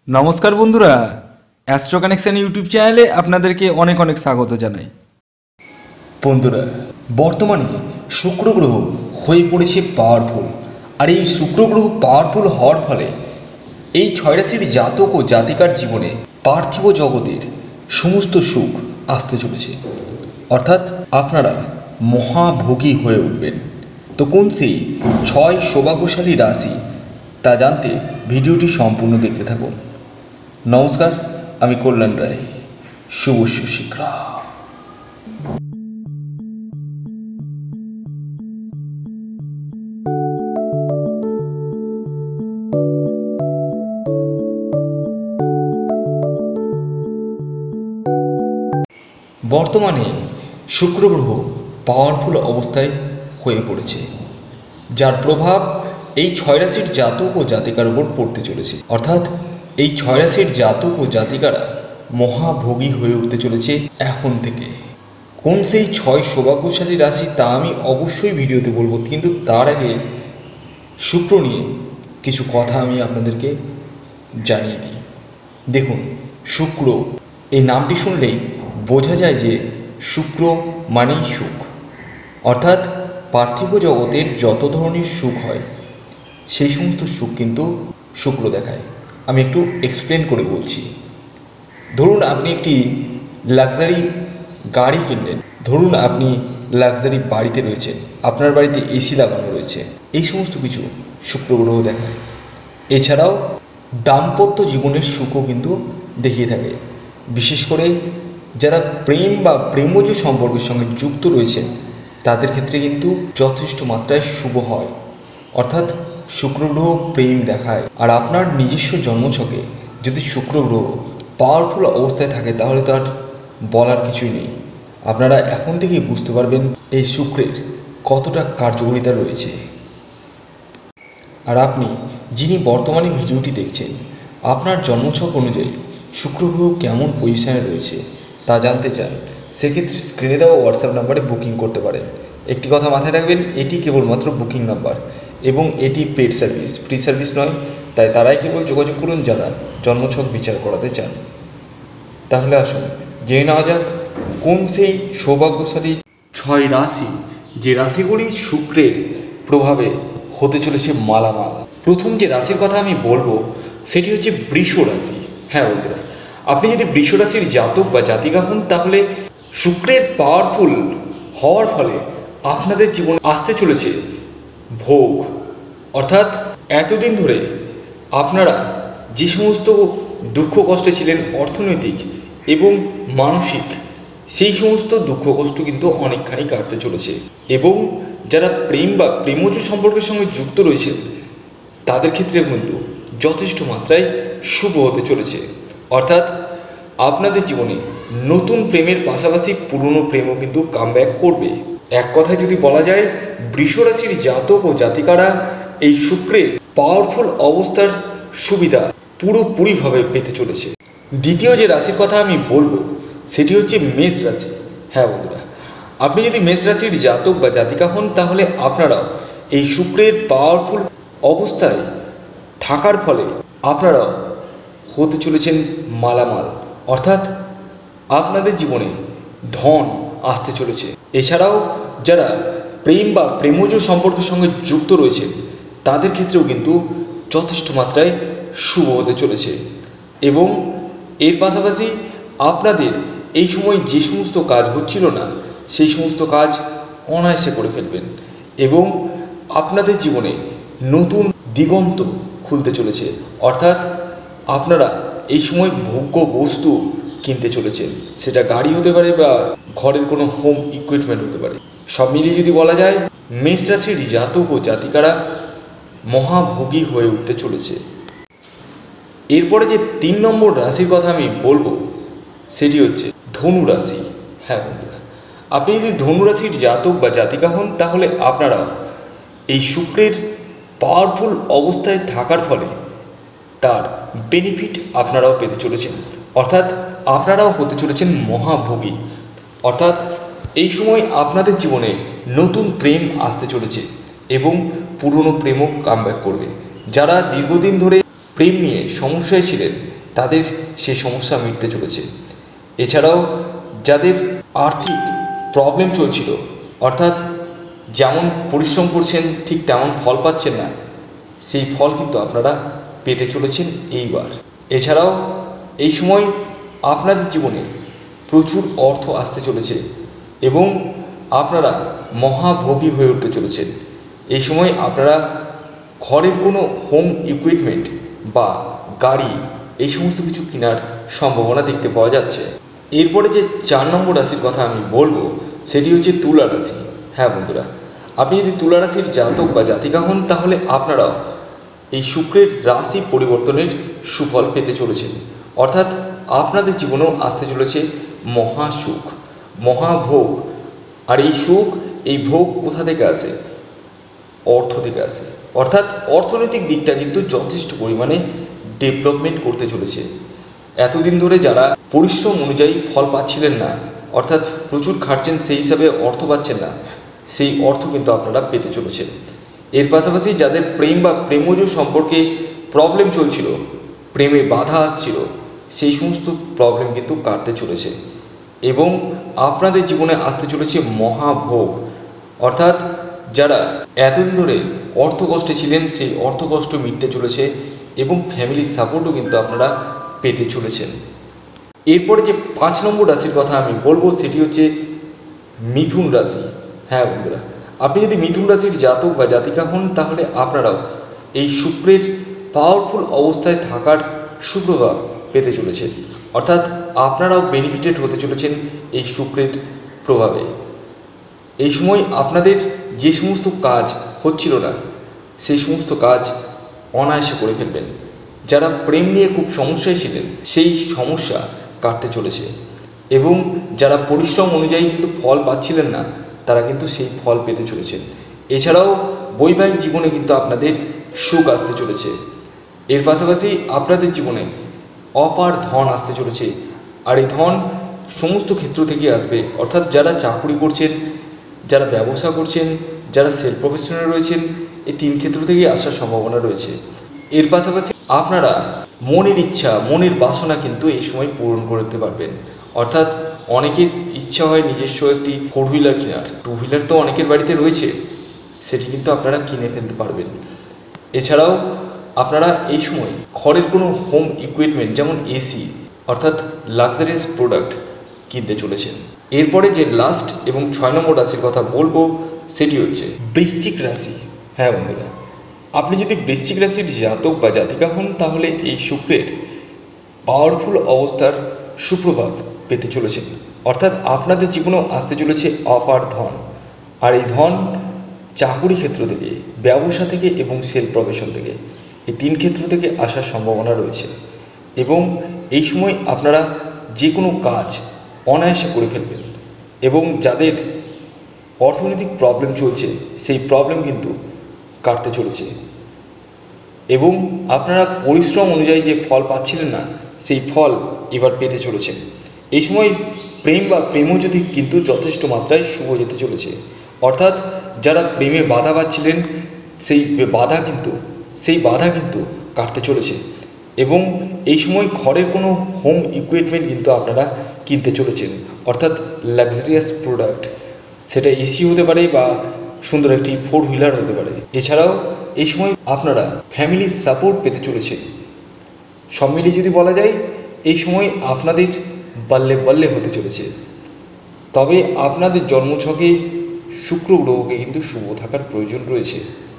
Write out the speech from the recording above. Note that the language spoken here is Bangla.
নমস্কার বন্ধুরা, অ্যাস্ট্রো কানেকশন ইউটিউব চ্যানেলে আপনাদেরকে অনেক অনেক স্বাগত জানাই। বন্ধুরা, বর্তমানে শুক্র গ্রহ হয়ে পড়েছে পাওয়ারফুল। আর এই শুক্র গ্রহ পাওয়ারফুল হওয়ার ফলে এই 6 রাশির জাতক ও জাতিকার জীবনে পার্থিব জগতের সমস্ত সুখ আসতে চলেছে, অর্থাৎ আপনারা মহাভোগী হয়ে উঠবেন। তো কোন সেই 6 সৌভাগ্যশালী রাশি তা জানতে ভিডিওটি সম্পূর্ণ দেখতে থাকুন। নমস্কার, আমি কল্যাণ রায়। শুভ শীঘ্র। বর্তমানে শুক্র গ্রহ পাওয়ারফুল অবস্থায় হয়ে পড়েছে, যার প্রভাব এই 6 রাশির জাতক ও জাতিকার উপর পড়তে চলেছে। অর্থাৎ এই 6 রাশির জাতক ও জাতিকারা মহাভোগী হয়ে উঠতে চলেছে এখন থেকে। কোন সেই 6 সৌভাগ্যশালী রাশি তা আমি অবশ্যই ভিডিওতে বলবো, কিন্তু তার আগে শুক্র নিয়ে কিছু কথা আমি আপনাদেরকে জানিয়ে দিই। দেখুন, শুক্র এই নামটি শুনলেই বোঝা যায় যে শুক্র মানেই সুখ, অর্থাৎ পার্থিব জগতের যত ধরনের সুখ হয় সেই সমস্ত সুখ কিন্তু শুক্র দেখায়। আমি একটু এক্সপ্লেন করে বলছি। ধরুন আপনি একটি লাক্সারি গাড়ি কিনলেন, ধরুন আপনি লাক্সারি বাড়িতে রয়েছেন, আপনার বাড়িতে এসি লাগানো রয়েছে, এই সমস্ত কিছু শুক্র গ্রহ দেখায়। এছাড়াও দাম্পত্য জীবনের সুখও কিন্তু দেখিয়ে থাকে। বিশেষ করে যারা প্রেম বা প্রেমজ সম্পর্কের সঙ্গে যুক্ত রয়েছেন তাদের ক্ষেত্রে কিন্তু যথেষ্ট মাত্রায় শুভ হয়, অর্থাৎ শুক্র গ্রহ প্রেম দেখায়। আর আপনার নিজস্ব জন্মছকে যদি শুক্র গ্রহ পাওয়ারফুল অবস্থায় থাকে তাহলে তার বলার কিছুই নেই। আপনারা এখন থেকেই বুঝতে পারবেন এই শুক্রের কতটা কার্যকারিতা রয়েছে। আর আপনি যিনি বর্তমানে ভিডিওটি দেখছেন, আপনার জন্মছক অনুযায়ী শুক্র গ্রহ কেমন পজিশনে রয়েছে তা জানতে চান, সেক্ষেত্রে স্ক্রিনে দেওয়া হোয়াটসঅ্যাপ নাম্বারে বুকিং করতে পারেন। একটি কথা মাথায় রাখবেন, এটি কেবলমাত্র বুকিং নাম্বার এবং এটি পেড সার্ভিস, ফ্রি সার্ভিস নয়। তাই তারাই কেবল যোগাযোগ করুন যারা জন্মছক বিচার করাতে চান। তাহলে আসুন জেনে নেওয়া যাক কোন সেই সৌভাগ্যশালী 6 রাশি, যে রাশিগুলি শুক্রের প্রভাবে হতে চলেছে মালামাল। প্রথম যে রাশির কথা আমি বলবো সেটি হচ্ছে বৃষ রাশি। হ্যাঁ বন্ধুরা, আপনি যদি বৃষ রাশির জাতক বা জাতিকা হন তাহলে শুক্রের পাওয়ারফুল হওয়ার ফলে আপনাদের জীবনে আসতে চলেছে ভোগ। অর্থাৎ এতদিন ধরে আপনারা যে সমস্ত দুঃখ কষ্টে ছিলেন, অর্থনৈতিক এবং মানসিক, সেই সমস্ত দুঃখ কষ্ট কিন্তু অনেকখানি কাটতে চলেছে। এবং যারা প্রেম বা প্রেমজ সম্পর্কের সঙ্গে যুক্ত রয়েছেন তাদের ক্ষেত্রে কিন্তু যথেষ্ট মাত্রায় শুভ হতে চলেছে। অর্থাৎ আপনাদের জীবনে নতুন প্রেমের পাশাপাশি পুরনো প্রেমও কিন্তু কামব্যাক করবে। এক কথায় যদি বলা যায়, বৃষ রাশির জাতক ও জাতিকারা এই শুক্রের পাওয়ারফুল অবস্থার সুবিধা পুরোপুরিভাবে পেতে চলেছে। দ্বিতীয় যে রাশির কথা আমি বলবো সেটি হচ্ছে মেষ রাশি। হ্যাঁ বন্ধুরা, আপনি যদি মেষ রাশির জাতক বা জাতিকা হন তাহলে আপনারাও এই শুক্রের পাওয়ারফুল অবস্থায় থাকার ফলে আপনারাও হতে চলেছেন মালামাল, অর্থাৎ আপনাদের জীবনে ধন আসতে চলেছে। এছাড়াও যারা প্রেম বা প্রেমজ সম্পর্কের সঙ্গে যুক্ত রয়েছেন তাদের ক্ষেত্রেও কিন্তু যথেষ্ট মাত্রায় শুভ হতে চলেছে। এবং এর পাশাপাশি আপনাদের এই সময় যে সমস্ত কাজ হচ্ছিল না সেই সমস্ত কাজ অনায়াসে করে ফেলবেন এবং আপনাদের জীবনে নতুন দিগন্ত খুলতে চলেছে। অর্থাৎ আপনারা এই সময় ভোগ্য বস্তু কিনতে চলেছেন, সেটা গাড়ি হতে পারে বা ঘরের কোনো হোম ইকুইপমেন্ট হতে পারে। সব মিলিয়ে যদি বলা যায়, মেষ রাশির জাতক ও জাতিকারা মহাভোগী হয়ে উঠতে চলেছে। এরপরে যে 3 নম্বর রাশির কথা আমি বলবো সেটি হচ্ছে ধনু রাশি। হ্যাঁ বন্ধুরা, আপনি যদি ধনু রাশির জাতক বা জাতিকা হন তাহলে আপনারা এই শুক্রের পাওয়ারফুল অবস্থায় থাকার ফলে তার বেনিফিট আপনারাও পেতে চলেছেন। অর্থাৎ আপনারাও হতে চলেছেন মহাভোগী। অর্থাৎ এই সময় আপনাদের জীবনে নতুন প্রেম আসতে চলেছে এবং পুরনো প্রেমও কামব্যাক করবে। যারা দীর্ঘদিন ধরে প্রেম নিয়ে সমস্যায় ছিলেন তাদের সেই সমস্যা মিটতে চলেছে। এছাড়াও যাদের আর্থিক প্রবলেম চলছিল, অর্থাৎ যেমন পরিশ্রম করছেন ঠিক তেমন ফল পাচ্ছেন না, সেই ফল কিন্তু আপনারা পেতে চলেছেন এইবার। এছাড়াও এই সময় আপনাদের জীবনে প্রচুর অর্থ আসতে চলেছে এবং আপনারা মহাভোগী হয়ে উঠতে চলেছেন। এই সময় আপনারা ঘরের কোনো হোম ইকুইপমেন্ট বা গাড়ি এই সমস্ত কিছু কেনার সম্ভাবনা দেখতে পাওয়া যাচ্ছে। এরপরে যে 4 নম্বর রাশির কথা আমি বলবো সেটি হচ্ছে তুলা রাশি। হ্যাঁ বন্ধুরা, আপনি যদি তুলা রাশির জাতক বা জাতিকা হন তাহলে আপনারাও এই শুক্রের রাশি পরিবর্তনের সুফল পেতে চলেছেন, অর্থাৎ আপনাদের জীবনেও আসতে চলেছে মহাসুখ, মহাভোগ। আর এই সুখ, এই ভোগ কোথা থেকে আসে? অর্থ থেকে আসে, অর্থাৎ অর্থনৈতিক দিকটা কিন্তু যথেষ্ট পরিমাণে ডেভেলপমেন্ট করতে চলেছে। এতদিন ধরে যারা পরিশ্রম অনুযায়ী ফল পাচ্ছিলেন না, অর্থাৎ প্রচুর খাটছেন সেই হিসাবে অর্থ পাচ্ছেন না, সেই অর্থ কিন্তু আপনারা পেতে চলেছেন। এর পাশাপাশি যাদের প্রেম বা প্রেমজ সম্পর্কে প্রবলেম চলছিল, প্রেমে বাধা আসছিল, সেই সমস্ত প্রবলেম কিন্তু কাটতে চলেছে এবং আপনাদের জীবনে আসতে চলেছে মহাভোগ। অর্থাৎ যারা এতদিন ধরে অর্থকষ্টে ছিলেন সেই অর্থকষ্ট মিটতে চলেছে এবং ফ্যামিলির সাপোর্টও কিন্তু আপনারা পেতে চলেছেন। এরপরে যে 5 নম্বর রাশির কথা আমি বলবো সেটি হচ্ছে মিথুন রাশি। হ্যাঁ বন্ধুরা, আপনি যদি মিথুন রাশির জাতক বা জাতিকা হন তাহলে আপনারাও এই শুক্রের পাওয়ারফুল অবস্থায় থাকার সুপ্রভাব পেতে চলেছেন, অর্থাৎ আপনারাও বেনিফিটেড হতে চলেছেন এই শুক্রের প্রভাবে। এই সময় আপনাদের যে সমস্ত কাজ হচ্ছিল না সেই সমস্ত কাজ অনায়াসে করে ফেলবেন। যারা প্রেম নিয়ে খুব সমস্যায় ছিলেন সেই সমস্যা কাটতে চলেছে এবং যারা পরিশ্রম অনুযায়ী কিন্তু ফল পাচ্ছিলেন না তারা কিন্তু সেই ফল পেতে চলেছেন। এছাড়াও বৈবাহিক জীবনে কিন্তু আপনাদের সুখ আসতে চলেছে। এর পাশাপাশি আপনাদের জীবনে অপার ধন আসতে চলেছে, আর এই ধন সমস্ত ক্ষেত্র থেকে আসবে, অর্থাৎ যারা চাকরি করছেন, যারা ব্যবসা করছেন, যারা সেলফ প্রফেশনে রয়েছেন, এই 3 ক্ষেত্র থেকেই আসার সম্ভাবনা রয়েছে। এর পাশাপাশি আপনারা মনের ইচ্ছা, মনের বাসনা কিন্তু এই সময় পূরণ করতে পারবেন, অর্থাৎ অনেকের ইচ্ছা হয় নিজস্ব একটি 4 হুইলার কেনার, 2 হুইলার তো অনেকের বাড়িতে রয়েছে, সেটি কিন্তু আপনারা কিনে ফেলতে পারবেন। এছাড়াও আপনারা এই সময় ঘরের কোনো হোম ইকুইপমেন্ট যেমন এসি, অর্থাৎ লাক্সারিয়াস প্রোডাক্ট কিনতে চলেছেন। এরপরে যে লাস্ট এবং 6 নম্বর রাশির কথা বলবো সেটি হচ্ছে বৃশ্চিক রাশি। হ্যাঁ বন্ধুরা, আপনি যদি বৃশ্চিক রাশির জাতক বা জাতিকা হন তাহলে এই শুক্রের পাওয়ারফুল অবস্থার সুপ্রভাব পেতে চলেছেন, অর্থাৎ আপনাদের জীবনেও আসতে চলেছে অপার ধন। আর এই ধন চাকুরি ক্ষেত্র থেকে, ব্যবসা থেকে এবং সেলফ প্রফেশন থেকে, এই 3 ক্ষেত্র থেকে আসার সম্ভাবনা রয়েছে এবং এই সময় আপনারা যে কোনো কাজ অনায়াসে করে ফেলবেন এবং যাদের অর্থনৈতিক প্রবলেম চলছে সেই প্রবলেম কিন্তু কাটতে চলেছে এবং আপনারা পরিশ্রম অনুযায়ী যে ফল পাচ্ছিলেন না সেই ফল এবার পেতে চলেছেন। এই সময় প্রেম বা প্রেমজ্যোতি কিন্তু যথেষ্ট মাত্রায় শুভ যেতে চলেছে, অর্থাৎ যারা প্রেমে বাধা পাচ্ছিলেন সেই বাধা কিন্তু কাটতে চলেছে এবং এই সময় ঘরের কোনো হোম ইকুইপমেন্ট কিন্তু আপনারা কিনতে চলেছেন, অর্থাৎ লাক্সারিয়াস প্রোডাক্ট, সেটা এসি হতে পারে বা সুন্দর একটি 4 হুইলার হতে পারে। এছাড়াও এই সময় আপনারা ফ্যামিলির সাপোর্ট পেতে চলেছেন। সব মিলিয়ে যদি বলা যায় এই সময় আপনাদের বাল্যে বাল্যে হতে চলেছে। তবে আপনাদের জন্মছকে শুক্র গ্রহকে কিন্তু শুভ থাকার প্রয়োজন রয়েছে।